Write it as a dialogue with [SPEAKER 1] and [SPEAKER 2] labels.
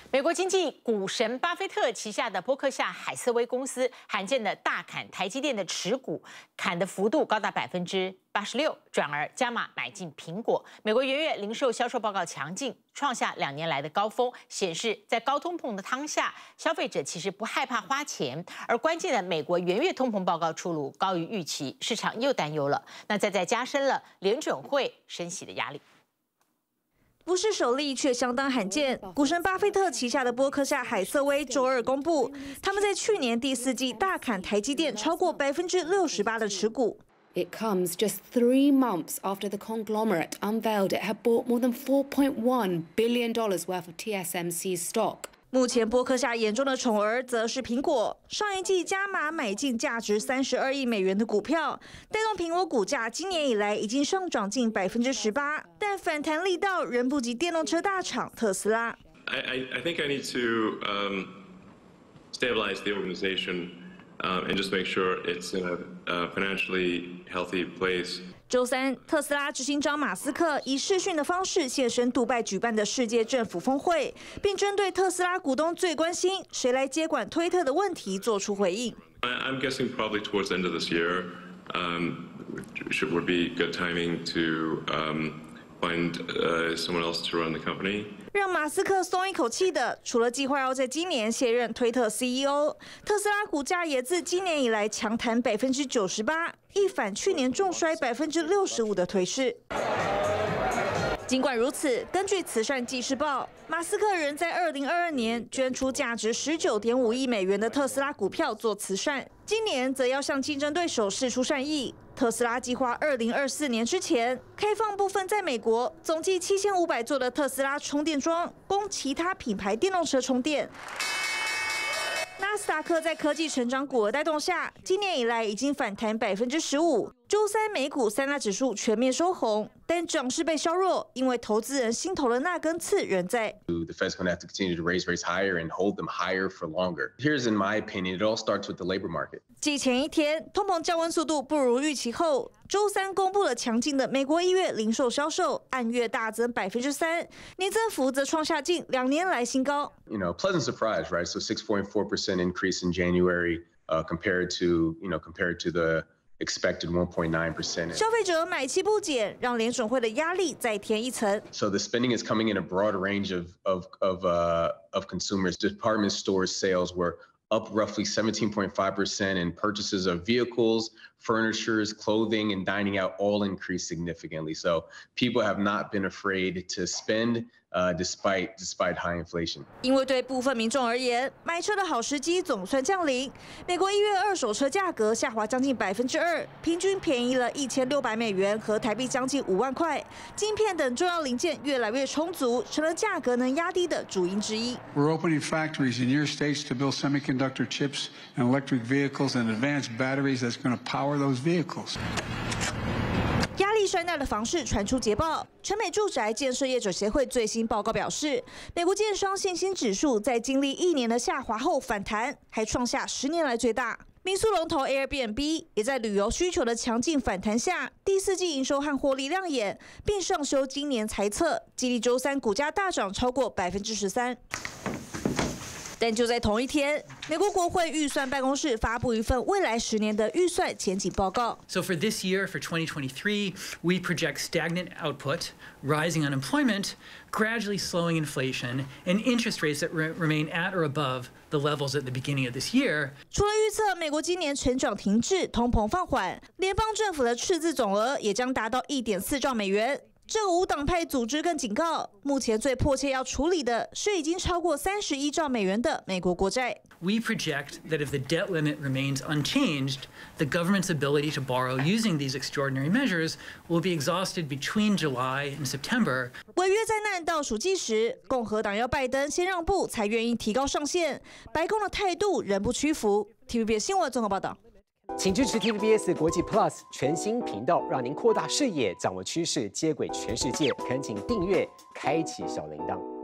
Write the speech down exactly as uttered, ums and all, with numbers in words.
[SPEAKER 1] 美国经济股神巴菲特旗下的波克夏海瑟威公司罕见的大砍台积电的持股，砍的幅度高达百分之八十六，转而加码买进苹果。美国元月零售销售报告强劲，创下两年来的高峰，显示在高通膨的当下，消费者其实不害怕花钱。而关键的美国元月通膨报告出炉，高于预期，市场又担忧了，那再再加深了联准会升息的压力。
[SPEAKER 2] 不是首例，却相当罕见。股神巴菲特旗下的波克夏海瑟威周二公布，他们在去年第四季大砍台积电超过百分之六十八的持股。
[SPEAKER 3] It comes just three months after the conglomerate unveiled it had bought more than four point one billion dollars worth of T S M C stock.
[SPEAKER 2] 目前波克夏眼中的宠儿则是苹果，上一季加码买进价值三十二亿美元的股票，带动苹果股价今年以来已经上涨近百分之十八，但反弹力道仍不及电动车大厂特斯拉。
[SPEAKER 4] I, I, I think I need to um, stabilize the organization um, and just make sure it's in a uh, financially healthy place.
[SPEAKER 2] 周三，特斯拉执行长马斯克以视讯的方式现身杜拜举办的世界政府峰会，并针对特斯拉股东最关心谁来接管推特的问题做出回应。
[SPEAKER 4] I'm guessing probably towards the end of this year, um, should would be good timing to um, find uh, someone else to run the company.
[SPEAKER 2] 让马斯克松一口气的，除了计划要在今年卸任推特 C E O， 特斯拉股价也自今年以来强弹百分之九十八，一反去年重摔百分之六十五的颓势。尽管如此，根据慈善纪事报，马斯克仍在二零二二年捐出价值十九点五亿美元的特斯拉股票做慈善，今年则要向竞争对手释出善意。特斯拉计划二零二四年之前开放部分在美国总计七千五百座的特斯拉充电桩，供其他品牌电动车充电。纳斯达克在科技成长股的带动下，今年以来已经反弹百分之十五。周三美股三大指数全面收红，但涨势被削弱，因为投资人心头的那根刺仍在。
[SPEAKER 5] The Fed's going to have to continue to raise rates higher and hold them higher for longer. Here's, in my opinion, it all starts with the labor market.
[SPEAKER 2] 继前一天通膨降温速度不如预期后，周三公布了强劲的美国一月零售销售，按月大增百分之三，年增幅则创下近两年来新高。
[SPEAKER 5] You know, pleasant surprise, right? So six point four percent increase in January, uh, compared to you know compared to the expected one point nine percent.
[SPEAKER 2] 消费者买气不减，让联准会的压力再添一层。
[SPEAKER 5] So the spending is coming in a broad range of of of uh, of consumers. Department store sales were up roughly seventeen point five percent, and purchases of vehicles, furnitures, clothing, and dining out all increased significantly. So people have not been afraid to spend, uh, despite despite high inflation.
[SPEAKER 2] 因为对部分民众而言，买车的好时机总算降临。美国一月二手车价格下滑将近百分之二，平均便宜了一千六百美元和台币将近五万块。晶片等重要零件越来越充足，成了价格能压低的主因之一。
[SPEAKER 6] We're opening factories in your states to build semiconductor chips and electric vehicles and advanced batteries that's going to power those vehicles.
[SPEAKER 2] 压力山大的房市传出捷报，全美住宅建设业者协会最新报告表示，美国建商信心指数在经历一年的下滑后反弹，还创下十年来最大。民宿龙头 Airbnb 也在旅游需求的强劲反弹下，第四季营收和获利亮眼，并上修今年财测，激励周三股价大涨超过百分之十三。但就在同一天，美国国会预算办公室发布一份未来十年的预算前景报告。
[SPEAKER 7] So for this year, for twenty twenty-three, we project stagnant output, rising unemployment, gradually slowing inflation, and interest rates that re remain at or above the levels at the beginning of this year.
[SPEAKER 2] 除了预测美国今年成长停滞、通膨放缓，联邦政府的赤字总额也将达到一点四兆美元。这个无党派组织更警告，目前最迫切要处理的是已经超过三十一兆美元的美国国债。
[SPEAKER 7] We project that if the debt limit remains unchanged, the government's ability to borrow using these extraordinary measures will be exhausted between July and September.
[SPEAKER 2] 违约灾难倒数计时，共和党要拜登先让步才愿意提高上限，白宫的态度仍不屈服。T V B S 新闻综合报道。
[SPEAKER 8] 请支持 T V B S 国际 Plus 全新频道，让您扩大视野，掌握趋势，接轨全世界。恳请订阅，开启小铃铛。